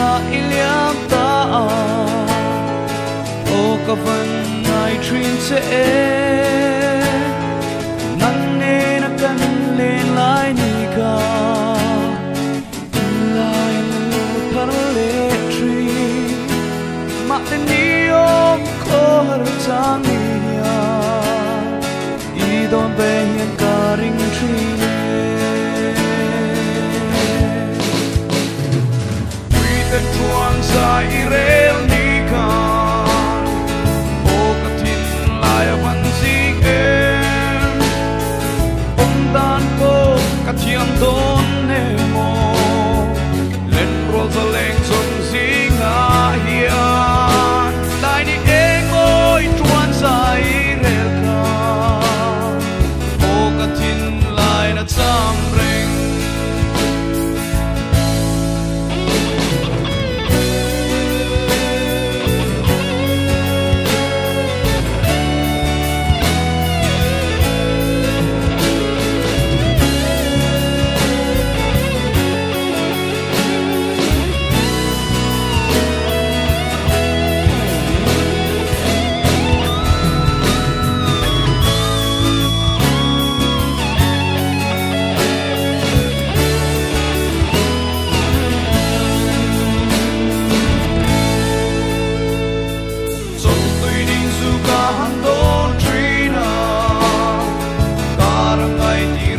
iliam ta o ka van ngai trin se nan ne na kan le lai ni ka lai lu par le tri ma te ni om ko har chang ni ya I don be hian ka ring tri the tuan sa irel ni kan o katin lai van sing dan ko katiam don ne mo len rosaleng son sing a hian lai ni oi tuan sa irel kan o katin lai na cham reng Trina, God, I'm